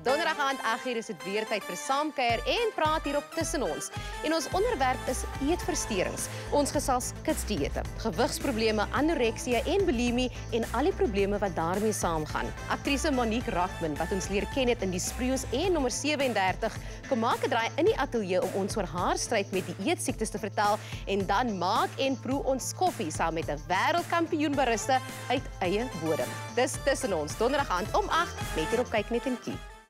Donderdag aand 8:00 is dit weer tyd vir saamkuier en praat hier op Tussen Ons. En ons onderwerp is eetversteurings. Ons gesels kitsdieete, gewigsprobleme, anoreksia en bulimie en al die probleme wat daarmee saamgaan. Aktrise Monique Rachman, wat ons leer ken het in Die Sproeus en nommer 37, kom maak 'n draai in die ateljee om ons oor haar stryd met die eetsiektes te vertel en dan maak en proe ons koffie saam met 'n wêreldkampioen barista uit eie bodem. Dis Tussen Ons, Donderdag aand om 8 net hier op Kyk Net en Kie.